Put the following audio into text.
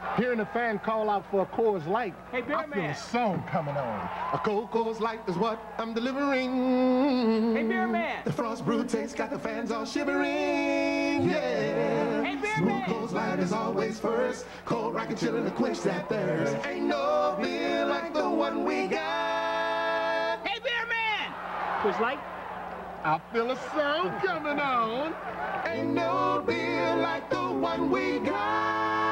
Hearing a fan call out for a Coors Light, Hey, Beer I feel Man. a song coming on. A cold Coors Light is what I'm delivering. Hey, Beer Man. The frost brew taste got the fans all shivering. Yeah. Hey, Beer Smooth Man. Coors Light is always first. Cold rockin' chillin' to quench that thirst. Ain't no beer like the one we got. Hey, Beer Man. Coors Light. I feel a song coming on. Ain't no beer like the one we got.